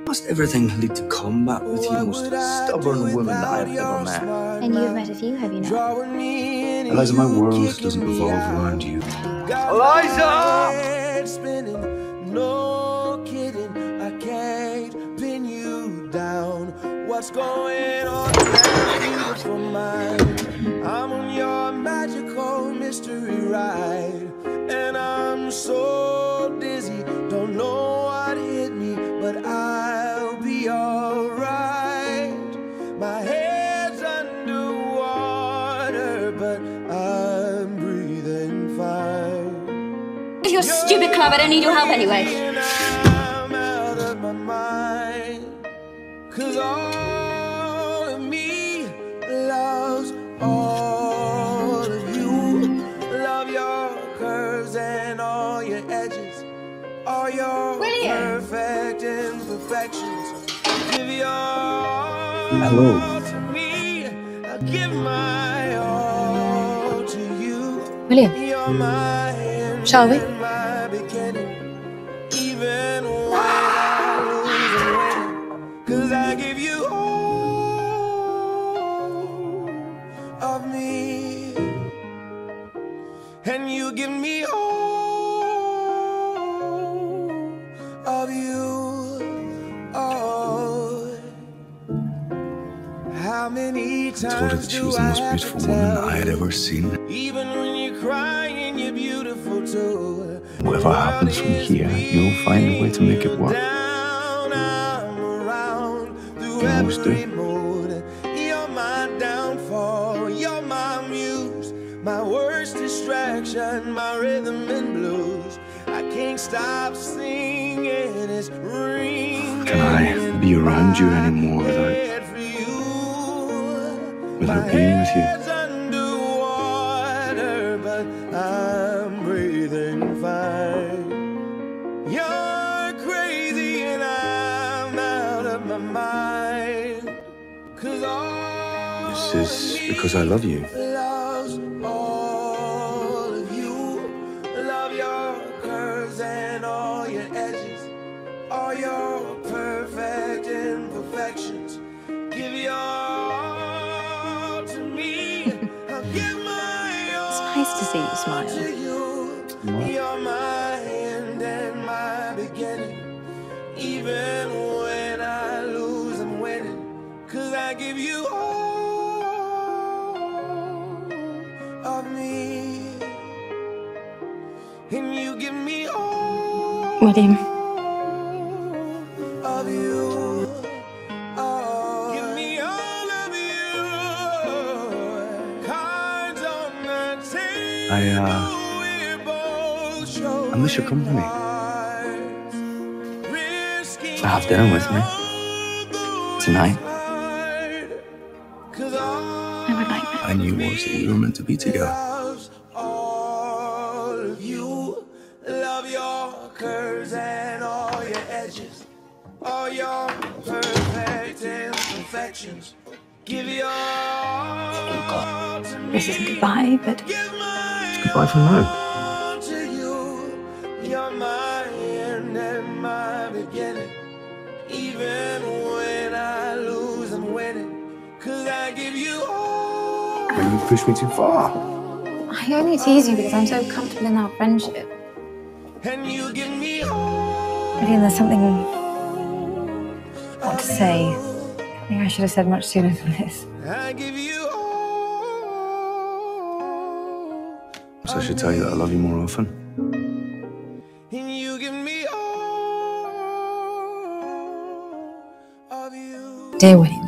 Must everything lead to combat with you, most stubborn woman that I've ever met? And you've met a few, have you not? Eliza, my world doesn't revolve around you. Eliza! No kidding, I can't pin you down. What's going on now, beautiful mind? I'm on your magical mystery ride, and I'm so dizzy, don't know what hit me, but I'll be alright. My head's underwater, but I'm breathing fine. Your stupid club, I don't need your help anyway. I'm out of my mind, 'cause all of me loves all of you. Love your curves and all your edges, all your perfect imperfections. Give your all to me, I'll give my all to you. William, You're my end shall we? and my beginning. Even when I lose and win, 'cause I give you all of me, and you give me all of you. Oh, how many I told her times that she do was the I most have beautiful to woman tell that I had you? ever seen. Even when you're crying, you're beautiful too. Whatever happens from here, you'll find a way to make it work. Down, I'm around through You always do. every mood. You're my downfall, you're my muse, my worst distraction, my rhythm and blues. I can't stop singing, it's ringing. Can I be around you anymore without being with you? Underwater, but I'm breathing fine. You're crazy and I'm out of my mind. 'Cause all This is because I love you. loves all of you. Love your curves and all your edges, all your perfect imperfections. Give your all to me. I'll give my all. It's nice to see you smile. To you. You're my end and my beginning. Even when I lose, I'm winning. 'Cause I give you all of me, and you give me all William. of you. Oh, give me all of you. Cards on the table. We're both I miss your company. cards. Risking Have dinner with me tonight. 'Cause all I would like that. I knew once that we were meant to be together. loves all of you. Love your curves and all your edges, all your perfect imperfections. Give your all to me. This isn't goodbye, but Give my Goodbye for now. all to you. You're my end and my beginning. Even when I lose, I'm winning. 'Cause I give you all. When you push me too far. I only tease you because I'm so comfortable in our friendship. And you give me all. William, there's something I want to say. I think I should have said much sooner than this. I give you all. So I should tell you that I love you more often. And you give me all of you. Dear William,